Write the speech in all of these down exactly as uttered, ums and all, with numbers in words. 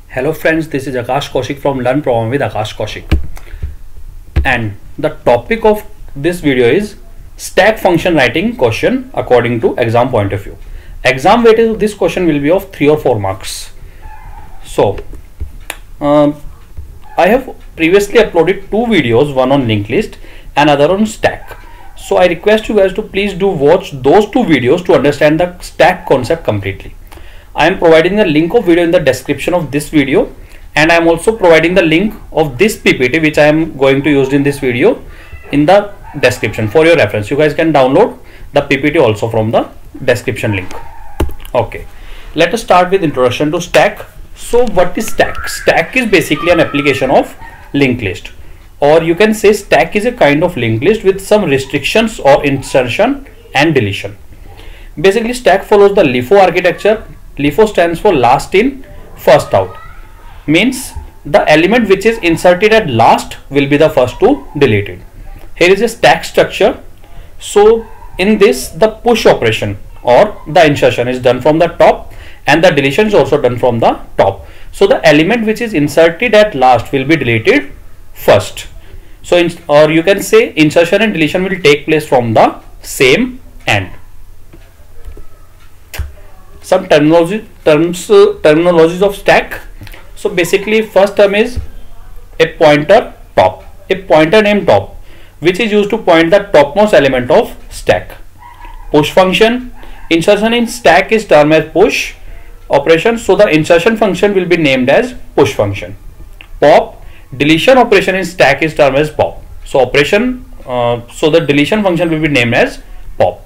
Hello friends, this is Akash Kaushik from Learn Programming with Akash Kaushik, and the topic of this video is stack function writing question according to exam point of view. Exam weightage of this question will be of three or four marks. So um, I have previously uploaded two videos, one on linked list and other on stack. So I request you guys to please do watch those two videos to understand the stack concept completely. I am providing the link of video in the description of this video, and I am also providing the link of this P P T which I am going to use in this video in the description for your reference. You guys can download the P P T also from the description link. Okay, let us start with introduction to stack. So what is stack? Stack is basically an application of linked list, or you can say stack is a kind of linked list with some restrictions or insertion and deletion. Basically stack follows the LIFO architecture. LIFO stands for last in first out, means the element which is inserted at last will be the first to delete it. Here is a stack structure. So in this, the push operation or the insertion is done from the top and the deletion is also done from the top. So the element which is inserted at last will be deleted first. So in, or you can say insertion and deletion will take place from the same end. Some terminology terms uh, terminologies of stack. So basically first term is a pointer top, a pointer named top, which is used to point the topmost element of stack. Push function, insertion in stack is termed as push operation, so the insertion function will be named as push function. Pop, deletion operation in stack is termed as pop, so operation uh, so the deletion function will be named as pop.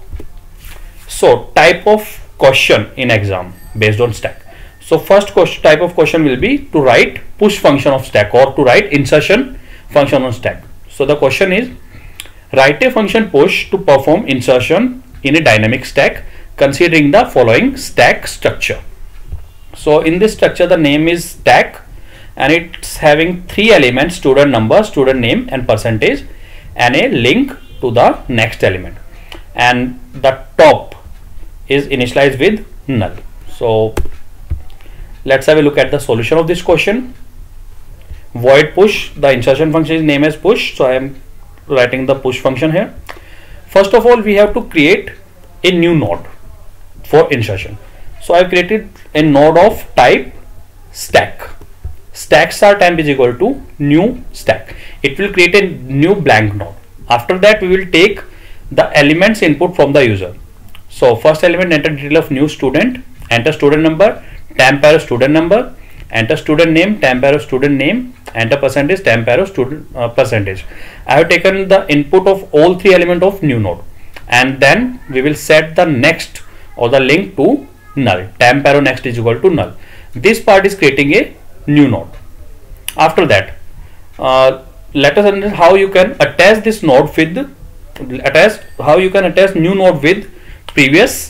So type of question in exam based on stack. So first question, type of question will be to write push function of stack or to write insertion function on stack. So the question is, write a function push to perform insertion in a dynamic stack considering the following stack structure. So in this structure the name is stack and it's having three elements: student number, student name and percentage, and a link to the next element, and the top is initialized with null. So let's have a look at the solution of this question. Void push, the insertion function is named as push, so I am writing the push function here. First of all, we have to create a new node for insertion. So I have created a node of type stack. Stack star temp is equal to new stack. It will create a new blank node. After that we will take the elements input from the user. So first element, enter detail of new student, enter student number, temp arrow student number, enter student name, temp arrow student name, enter percentage, temp arrow student uh, percentage. I have taken the input of all three elements of new node, and then we will set the next or the link to null. Temp arrow next is equal to null. This part is creating a new node. After that, uh, let us understand how you can attach this node with attach how you can attach new node with previous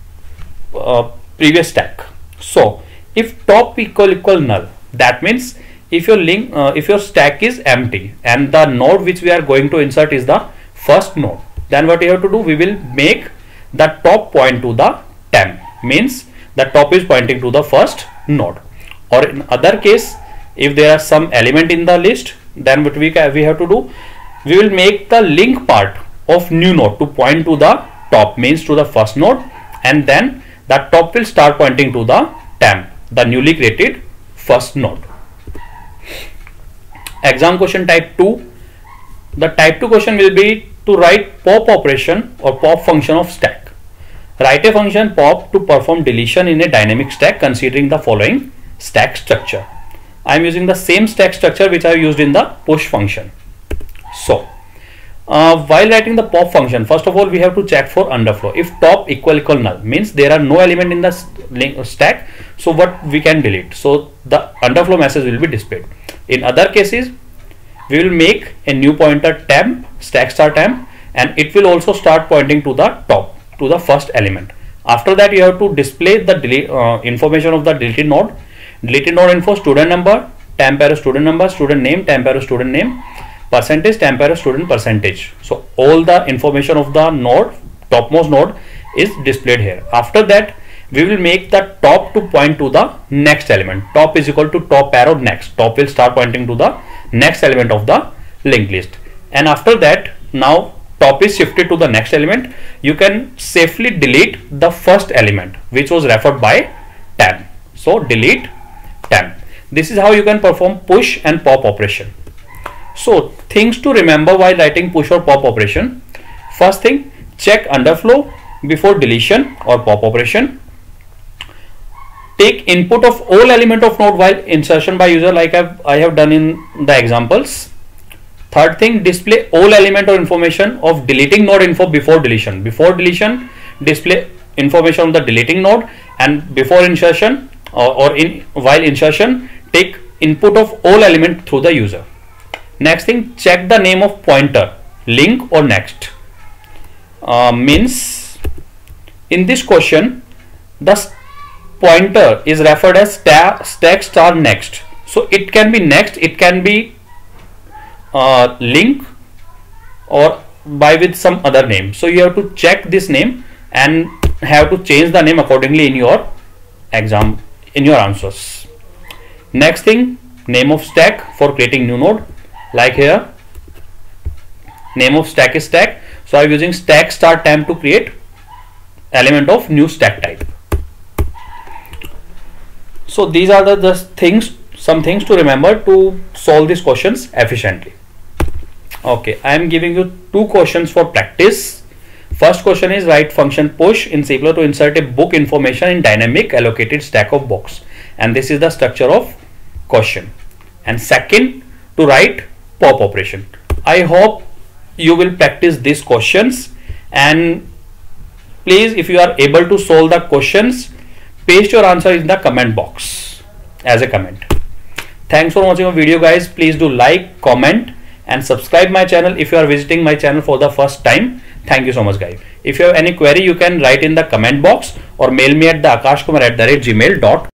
uh, previous stack. So if top equal equal null, that means if your link uh, if your stack is empty and the node which we are going to insert is the first node, then what you have to do, we will make the top point to the temp, means the top is pointing to the first node. Or in other case, if there are some element in the list, then what we we have to do, we will make the link part of new node to point to the top, means to the first node, and then that top will start pointing to the temp, the newly created first node. Exam question type two. The type two question will be to write pop operation or pop function of stack. Write a function pop to perform deletion in a dynamic stack considering the following stack structure. I am using the same stack structure which I have used in the push function. So Uh, while writing the pop function, first of all we have to check for underflow. If top equal equal null, means there are no element in the st stack, so what we can delete, so the underflow message will be displayed. In other cases, we will make a new pointer temp, stack star temp, and it will also start pointing to the top, to the first element. After that you have to display the delete uh, information of the deleted node. Deleted node info: student number, temp arrow student number, student name, temp arrow student name, percentage, temp arrow student percentage. So all the information of the node, topmost node, is displayed here. After that we will make the top to point to the next element. Top is equal to top arrow next. Top will start pointing to the next element of the linked list. And after that, now top is shifted to the next element. You can safely delete the first element which was referred by temp. So delete temp. This is how you can perform push and pop operation. So things to remember while writing push or pop operation. First thing, check underflow before deletion or pop operation. Take input of all element of node while insertion by user, like I've, I have done in the examples. Third thing, display all element or information of deleting node info before deletion. Before deletion, display information of the deleting node, and before insertion or, or in while insertion, take input of all element through the user. Next thing, check the name of pointer, link or next. Uh, means in this question, the pointer is referred as stack, stack star next. So it can be next, it can be uh, link, or by with some other name. So you have to check this name and have to change the name accordingly in your exam, in your answers. Next thing, name of stack for creating new node, like here name of stack is stack. So I am using stack star temp to create element of new stack type. So these are the, the things, some things to remember to solve these questions efficiently. Okay, I am giving you two questions for practice. First question is, write function push in C plus plus to insert a book information in dynamic allocated stack of box, and this is the structure of question. And second, to write pop operation. I hope you will practice these questions, and please, if you are able to solve the questions, paste your answer in the comment box as a comment. Thanks for watching our video, guys. Please do like, comment and subscribe my channel if you are visiting my channel for the first time. Thank you so much, guys. If you have any query, you can write in the comment box or mail me at the akashkumar at the rate gmail dot com.